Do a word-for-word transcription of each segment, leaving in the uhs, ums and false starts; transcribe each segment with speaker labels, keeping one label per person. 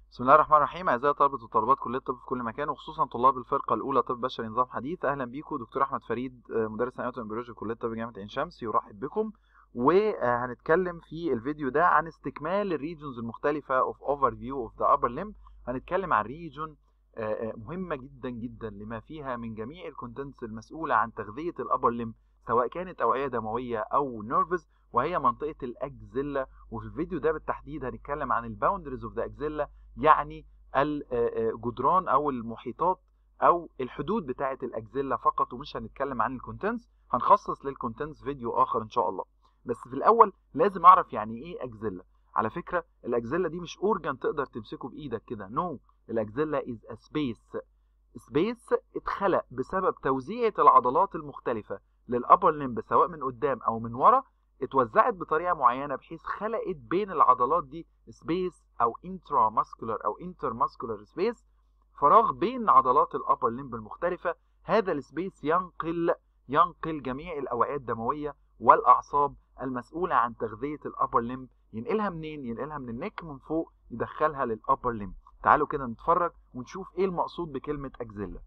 Speaker 1: بسم الله الرحمن الرحيم. اعزائي طلبه وطالبات كليه الطب في كل مكان، وخصوصا طلاب الفرقه الاولى طب بشري نظام حديث، اهلا بيكم. دكتور احمد فريد مدرس اناتومي وبيولوجيا في كليه الطب جامعه عين شمس يرحب بكم. وهنتكلم في الفيديو ده عن استكمال الريجونز المختلفه اوف اوفر فيو اوف ذا ابر ليمب. هنتكلم عن ريجون مهمه جدا جدا لما فيها من جميع الكونتنتس المسؤوله عن تغذيه الابر ليمب، سواء كانت اوعيه دمويه او نيرفز، وهي منطقه الاكزيلا. وفي الفيديو ده بالتحديد هنتكلم عن الباوندريز اوف ذا اكزيلا، يعني الجدران او المحيطات او الحدود بتاعه الاكزيلا فقط، ومش هنتكلم عن الكونتنتس. هنخصص للكونتنتس فيديو اخر ان شاء الله. بس في الاول لازم اعرف يعني ايه اكزيلا. على فكره الاكزيلا دي مش اورجان تقدر تمسكه بايدك كده، نو no. الاكزيلا از ا سبيس سبيس اتخلق بسبب توزيعه العضلات المختلفه للابر ليمب، سواء من قدام او من ورا. اتوزعت بطريقه معينه بحيث خلقت بين العضلات دي سبيس او انترا ماسكولار او انتر ماسكولار سبيس، فراغ بين عضلات الابر ليمب المختلفه. هذا السبيس ينقل ينقل جميع الاوعيه الدمويه والاعصاب المسؤوله عن تغذيه الابر ليمب. ينقلها منين؟ ينقلها من النك من فوق، يدخلها للابر ليمب. تعالوا كده نتفرج ونشوف ايه المقصود بكلمه اكزيلا.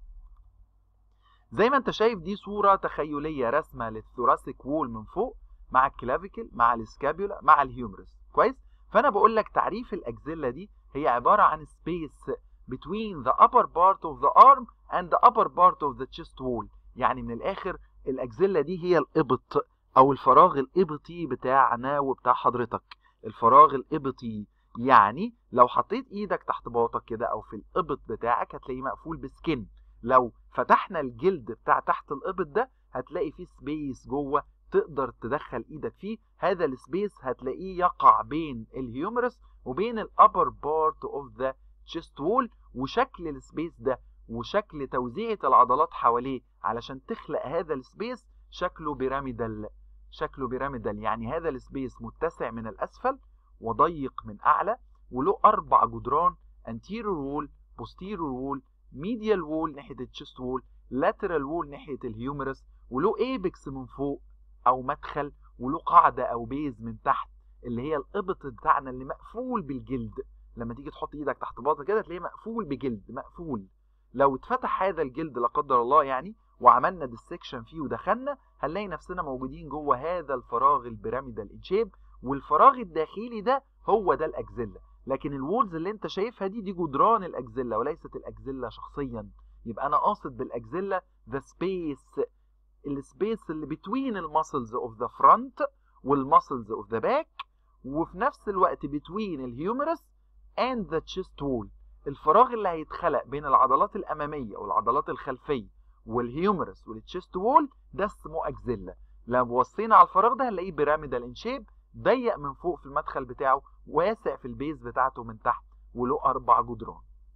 Speaker 1: زي ما انت شايف دي صوره تخيليه رسمه للثوراسيك وول من فوق، مع الكلافيكل مع السكابيولا مع الهيومرس. كويس؟ فانا بقول لك تعريف الاكزيلا دي هي عباره عن space between the upper part of the arm and the upper part of the chest wall. يعني من الاخر الاكزيلا دي هي الابط او الفراغ الابطي بتاعنا وبتاع حضرتك. الفراغ الابطي يعني لو حطيت ايدك تحت باطك كده او في الابط بتاعك هتلاقيه مقفول بسكن. لو فتحنا الجلد بتاع تحت الابط ده هتلاقي فيه سبيس جوه تقدر تدخل ايدك فيه. هذا السبيس هتلاقيه يقع بين الهيومرس وبين الابر بارت اوف ذا تشيست وول. وشكل السبيس ده وشكل توزيعة العضلات حواليه علشان تخلق هذا السبيس شكله بيراميدال. شكله بيراميدال يعني هذا السبيس متسع من الاسفل وضيق من اعلى، وله اربع جدران: anterior wall، posterior wall، medial wall ناحية التشيست وول، lateral wall ناحية الهيومرس، وله ايبكس من فوق او مدخل، وله قاعده او بيز من تحت اللي هي الابط بتاعنا اللي مقفول بالجلد. لما تيجي تحط ايدك تحت باطك كده تلاقيه مقفول بجلد، مقفول. لو اتفتح هذا الجلد لا قدر الله يعني وعملنا ديسكشن فيه ودخلنا، هنلاقي نفسنا موجودين جوه هذا الفراغ البيراميدال انشيب. والفراغ الداخلي ده هو ده الاكزيلا. لكن الوولز اللي انت شايفها دي دي جدران الاكزيلا وليست الاكزيلا شخصيا. يبقى انا قاصد بالاكزيلا ذا سبيس، السبيس اللي بتوين الماسلز اوف ذا فرونت والماسلز اوف ذا باك، وفي نفس الوقت بتوين الهيومرس اند ذا تشيست وول. الفراغ اللي هيتخلق بين العضلات الاماميه والعضلات الخلفيه والهيومرس والتشيست وول ده اسمه اكزيلا. لو بصينا على الفراغ ده هنلاقيه بيراميدال ان شيب، ضيق من فوق في المدخل بتاعه، واسع في البيز بتاعته من تحت، وله اربع جدران.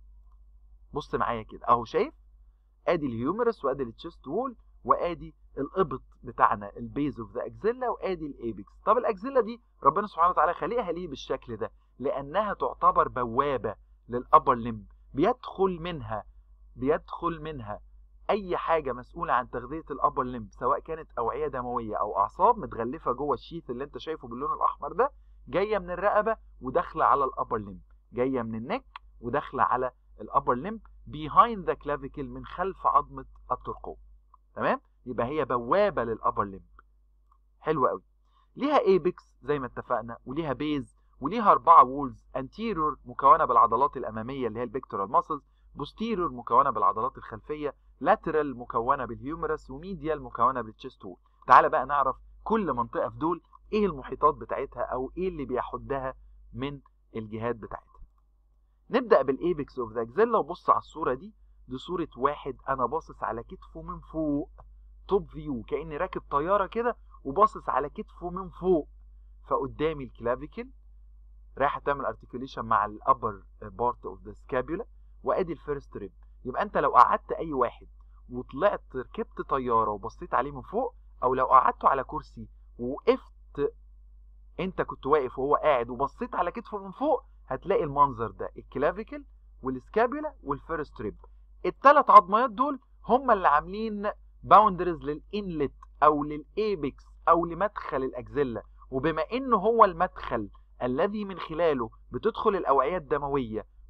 Speaker 1: بص معايا كده اهو، شايف ادي الهيومرس وادي التشيست وول وادي الابط بتاعنا البيز اوف ذا اكزيلا وادي الايبكس. طب الاكزيلا دي ربنا سبحانه وتعالى خلقها ليه بالشكل ده؟ لانها تعتبر بوابه للابر ليمب، بيدخل منها بيدخل منها اي حاجه مسؤوله عن تغذيه الابر ليمب، سواء كانت اوعيه دمويه او اعصاب متغلفه جوه الشيث اللي انت شايفه باللون الاحمر ده، جايه من الرقبه وداخله على الابر ليمب، جايه من النك وداخله على الابر ليمب behind the clavicle من خلف عظمه الترقوه. تمام؟ يبقى هي بوابه للابر ليمب. حلو قوي. ليها ايبكس زي ما اتفقنا، وليها بيز، وليها اربعه وولز: انتيرور مكونه بالعضلات الاماميه اللي هي البيكتورال ماسلز، بوستيرور مكونه بالعضلات الخلفيه، لاترال مكونه بالهيومرس، وميديال مكونه بالتشيست وول. تعال بقى نعرف كل منطقه في دول ايه المحيطات بتاعتها او ايه اللي بيحدها من الجهات بتاعتها. نبدا بالايبكس اوف ذا اكزيلا. وبص على الصوره دي، دي صوره واحد انا باصص على كتفه من فوق، توب فيو، كاني راكب طياره كده وباصص على كتفه من فوق. فقدامي الكلافيكل رايحه تعمل ارتكيوليشن مع الابر بارت اوف ذا سكابيولا، وادي الفيرست ريب. يبقى انت لو قعدت اي واحد وطلعت ركبت طياره وبصيت عليه من فوق، او لو قعدته على كرسي ووقفت انت كنت واقف وهو قاعد وبصيت على كتفه من فوق، هتلاقي المنظر ده: الكلافيكل والسكابيولا والفيرست ريب. الثلاث عظميات دول هم اللي عاملين باوندرز للانلت او للايبكس او لمدخل الاكزيلا. وبما انه هو المدخل الذي من خلاله بتدخل الاوعيه الدمويه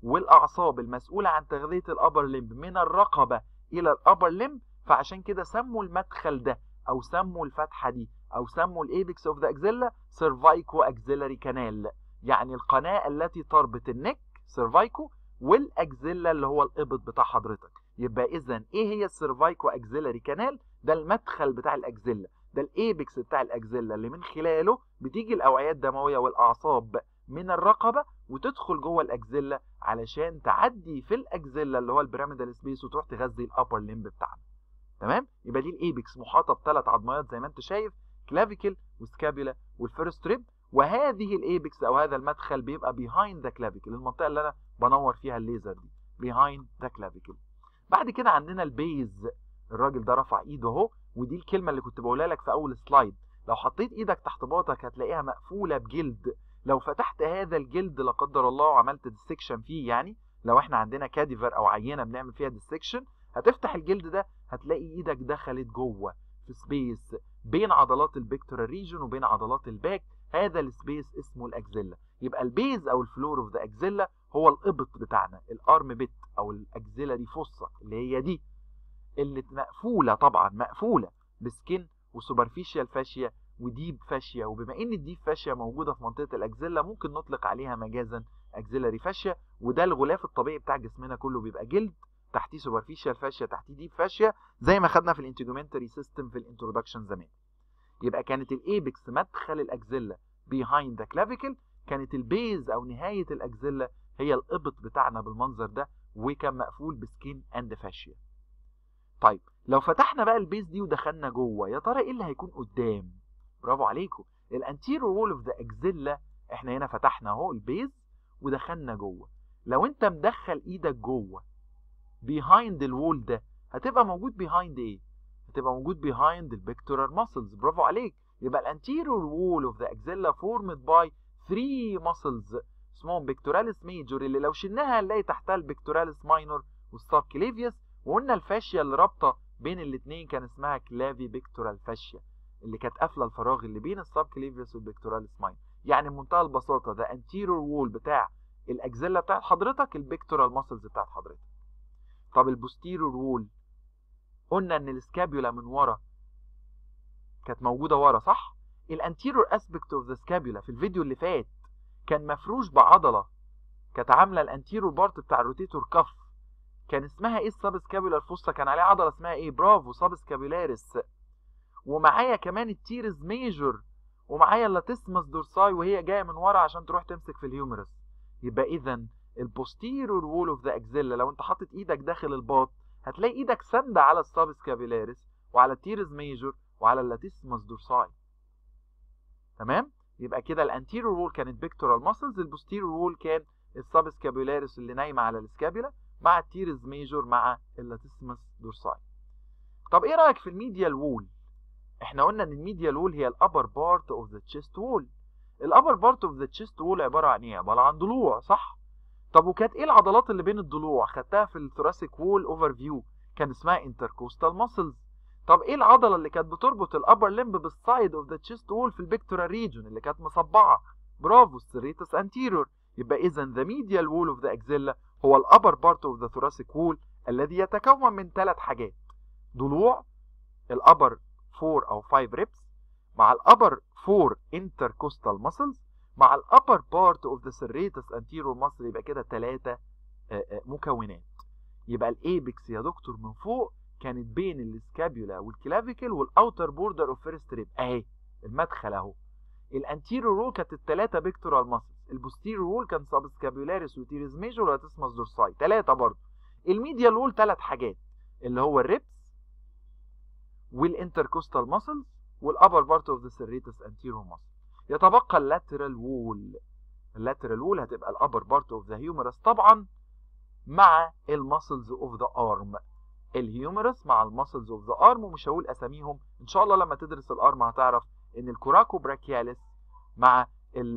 Speaker 1: والاعصاب المسؤوله عن تغذيه الابر لمب من الرقبه الى الابر لمب، فعشان كده سموا المدخل ده او سموا الفتحه دي او سموا الايبكس اوف ذا اكزيلا سيرفايكو اكزيلاري كانال، يعني القناه التي تربط النك سيرفايكو والاكزيلا اللي هو الابط بتاع حضرتك. يبقى اذا ايه هي السيرفايكو اكزيلاري كانال؟ ده المدخل بتاع الاكزيلا، ده الايبكس بتاع الاكزيلا اللي من خلاله بتيجي الاوعيه الدمويه والاعصاب من الرقبه وتدخل جوه الاكزيلا علشان تعدي في الاكزيلا اللي هو البيراميدال سبيس وتروح تغذي الابر لمب بتاعنا. تمام؟ يبقى دي الايبكس محاطه بثلاث عظميات زي ما انت شايف، كلافيكل وسكابيولا والفيرست ريب، وهذه الايبكس او هذا المدخل بيبقى behind ذا كلافيكل، المنطقه اللي انا بنور فيها الليزر دي behind ذا كلافيكل. بعد كده عندنا البيز، الراجل ده رفع ايده اهو، ودي الكلمه اللي كنت بقولها لك في اول سلايد، لو حطيت ايدك تحت باطك هتلاقيها مقفوله بجلد، لو فتحت هذا الجلد لا قدر الله وعملت ديسكشن فيه، يعني لو احنا عندنا كاديفر او عينه بنعمل فيها ديسكشن هتفتح الجلد ده هتلاقي ايدك دخلت جوه في سبيس بين عضلات البيكتورال ريجون وبين عضلات الباك، هذا السبيس اسمه الاكزيلا. يبقى البيز او الفلور اوف ذا اكزيلا هو الابط بتاعنا، الارم بيت او الاكزيلاري فوسا اللي هي دي اللي مقفوله، طبعا مقفوله بسكين وسوبرفيشال فاشيا وديب فاشيا، وبما ان الديب فاشيا موجوده في منطقه الاكزيلا ممكن نطلق عليها مجازا اكزيلاري فاشيا، وده الغلاف الطبيعي بتاع جسمنا كله بيبقى جلد، تحتيه سوبرفيشال فاشيا، تحتيه ديب فاشيا، زي ما خدنا في الانتجومنتري سيستم في الانترودكشن زمان. يبقى كانت الايبكس مدخل الاكزيلا behind the clavicle، كانت البيز او نهايه الاكزيلا هي الابط بتاعنا بالمنظر ده، وكان مقفول بسكين اند فاشيا. طيب لو فتحنا بقى البيز دي ودخلنا جوه، يا ترى ايه اللي هيكون قدام؟ برافو عليكم، الانتيريور وول اوف ذا اكزيلا. احنا هنا فتحنا اهو البيز ودخلنا جوه، لو انت مدخل ايدك جوه behind الوول ده هتبقى موجود behind ايه؟ هتبقى موجود behind البيكتورال ماسلز. برافو عليك، يبقى الانتيريور وول اوف ذا اكزيلا formed by three muscles اسمهم بيكتوراليس ميجور، اللي لو شلناها هنلاقي تحتها البيكتوراليس ماينور والسبكليفيوس، وقلنا الفاشيا اللي رابطه بين الاثنين كان اسمها كلافي بيكتورال فاشيا اللي كانت قافله الفراغ اللي بين السبكليفيوس والبيكتوراليس ماينور. يعني بمنتهى البساطه ده انتيريور وول بتاع الاكزيلا بتاعت حضرتك، البيكتورال ماسلز بتاعت حضرتك. طب البوستيريور وول، قلنا ان السكابيولا من ورا كانت موجوده ورا، صح؟ الانتيريور اسبكت اوف ذا سكابيولا في الفيديو اللي فات كان مفروش بعضله كانت عامله الانتيريور بارت بتاع الروتيتور كف، كان اسمها ايه؟ السب سكابيولار فوسا، كان عليها عضله اسمها ايه؟ برافو، سب سكابيولاريس. ومعايا كمان التيرز ميجور، ومعايا اللاتيسمس دورساي وهي جايه من ورا عشان تروح تمسك في الهيومرس. يبقى اذا البوستيريور وول اوف ذا اكزيلا لو انت حاطط ايدك داخل الباط هتلاقي ايدك ساندة على السب سكابيولاريس وعلى التيرز ميجور وعلى اللاتيسمس دورساي. تمام؟ يبقى كده الانتيريور وول كانت بيكتورال ماسلز، البوستيريور وول كان السب سكابيولاريس اللي نايمه على السكابيولا مع التيرز ميجور مع اللاتيسمس دورساي. طب ايه رايك في الميديال وول؟ احنا قلنا ان الميديال وول هي الابر بارت اوف ذا تشيست وول. الابر بارت اوف ذا تشيست وول عباره عن ايه؟ عباره عن ضلوع، صح؟ طب وكانت ايه العضلات اللي بين الضلوع؟ خدتها في الثوراسيك وول اوفر فيو، كان اسمها انتركوستال ماسلز. طب ايه العضله اللي كانت بتربط الابر لمب بالسايد اوف ذا تشيست وول في البيكتورال ريجون اللي كانت مصبعه؟ برافو، السيريتس انتيريور. يبقى اذا ذا ميديال وول اوف ذا اكزيلا هو الابر بارت اوف ذا ثوراسيك وول الذي يتكون من ثلاث حاجات: ضلوع، الابر فور او فايف ريبس، مع الابر فور انتركوستال ماسلز، مع الابر بارت اوف ذا سيريتس انتيريور ماسل. يبقى كده ثلاثه مكونات. يبقى الايبكس يا دكتور من فوق كانت بين السكابيولا والكلافيكل والاوتر بوردر اوف فيرست ريب، اهي المدخل اهو. الانتيريور وول كانت الثلاثه بيكتورال ماسلز، البوستيريور وول كان سب سكابيولاريس وتيرز ميجور ولاتيسمس دورساي، ثلاثه برضه. الميديال وول ثلاث حاجات اللي هو الريبس والانتركوستال ماسلز والابر بارت اوف ذا سيريتس انتيريور ماسل. يتبقى اللاترال وول. اللاترال وول هتبقى الابر بارت اوف ذا هيومرس طبعا مع الماسلز اوف ذا ارم، الهيومرس مع الماسلز اوف ذا ارم، ومش هقول اساميهم، ان شاء الله لما تدرس الارم هتعرف ان الكوراكو براكياليس مع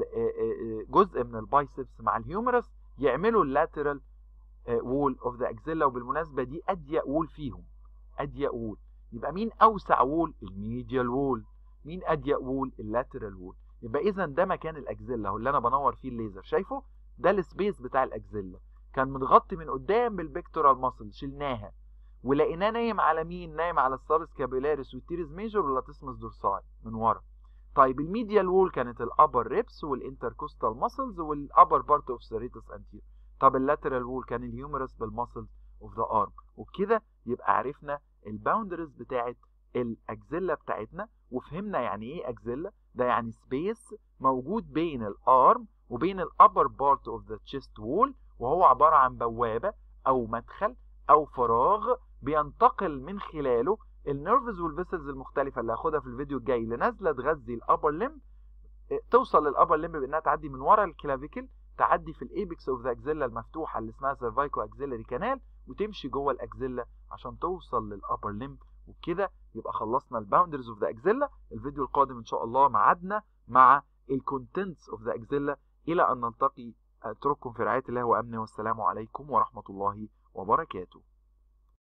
Speaker 1: جزء من البايسبس مع الهيومرس يعملوا اللاترال وول اوف ذا اكزيلا. وبالمناسبه دي اضيق وول فيهم، اضيق وول. يبقى مين اوسع وول؟ الميديال وول. مين اضيق وول؟ اللاترال وول. يبقى اذا ده مكان الاكزيلا اهو اللي انا بنور فيه الليزر، شايفه؟ ده السبيس بتاع الاكزيلا. كان متغطي من قدام بالبيكتورال ماسل، شلناها ولقيناه نايم على مين؟ نايم على السابسكابيلاريس والتيريز ميجور واللاتيسمس دورساي من ورا. طيب الميديال وول كانت الابر ريبس والانتركوستال ماسلز والابر بارت اوف سيريتس انتير. طب اللاترال وول كان الهيومرس بالماسلز اوف ذا ارم. وبكده يبقى عرفنا الباوندرز بتاعت الاكزيلا بتاعتنا، وفهمنا يعني ايه اكزيلا. ده يعني سبيس موجود بين الارم وبين الابر بارت اوف ذا تشيست وول، وهو عباره عن بوابه او مدخل او فراغ بينتقل من خلاله النيرفز والفيسلز المختلفه اللي هاخدها في الفيديو الجاي اللي نازله تغذي الابر ليمب، توصل للابر ليمب بانها تعدي من ورا الكلافيكل، تعدي في الايبكس اوف ذا اكزيلا المفتوحه اللي اسمها سيرفايكو اكزيلاري كانال، وتمشي جوه الاكزيلا عشان توصل للابر ليمب. وبكده يبقى خلصنا الباوندرز اوف ذا اكزيلا. الفيديو القادم ان شاء الله ميعادنا مع الكونتنتس اوف ذا اكزيلا. الى ان نلتقي، اترككم في رعايه الله وامنه، والسلام عليكم ورحمه الله وبركاته.